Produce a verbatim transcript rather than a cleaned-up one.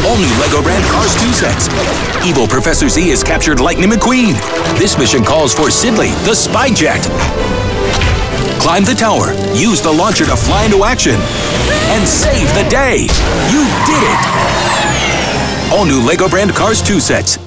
All new LEGO brand Cars two sets. Evil Professor Z has captured Lightning McQueen. This mission calls for Sidley, the SpyJet. Climb the tower, use the launcher to fly into action, and save the day. You did it! All new LEGO brand Cars two sets.